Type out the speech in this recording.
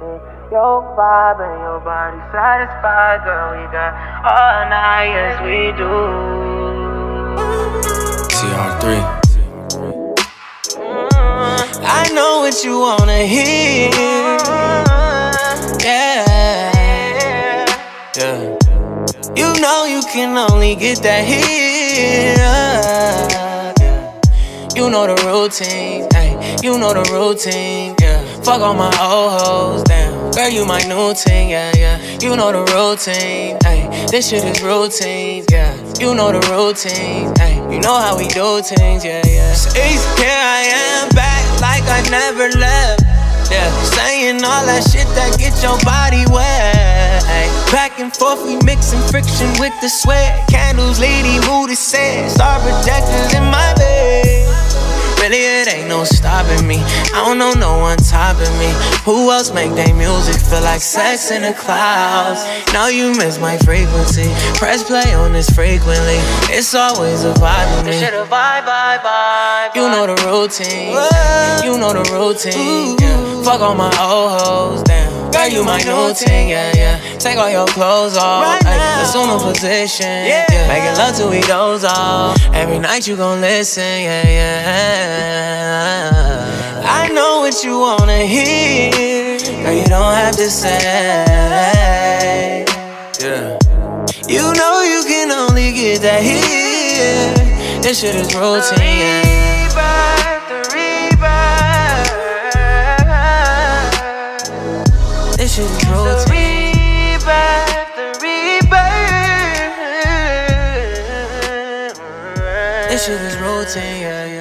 Your vibe and your body satisfied, girl. We got all night, yes we do. CR3. I know what you wanna hear. Yeah. You know you can only get that here. You know the routine, ayy. You know the routine, yeah. Fuck all my old hoes, damn. Girl, you my new thing, yeah. You know the routine, ayy. This shit is routine, yeah. You know the routine, ayy. You know how we do things, yeah. Stays here I am back like I never left, yeah. Saying all that shit that get your body wet, ayy. Back and forth, we mixing friction with the sweat. Candles, lady, mood is sad. Star projectors in my bed. Really, it ain't no stopping me. I don't know no one topping me. Who else make their music feel like sex in the clouds? Now you miss my frequency. Press play on this frequently. It's always a vibe with me. You know the routine. You know the routine, yeah. Fuck all my old hoes, damn. Girl, you my new thing, yeah. Take all your clothes off, assume a position, yeah. Making love till we doze off. Every night you gon' listen, yeah. I know what you wanna hear. Girl, you don't have to say, yeah. You know you can only get that here. This shit is routine, yeah. This shit is routine. This shit is routine, yeah.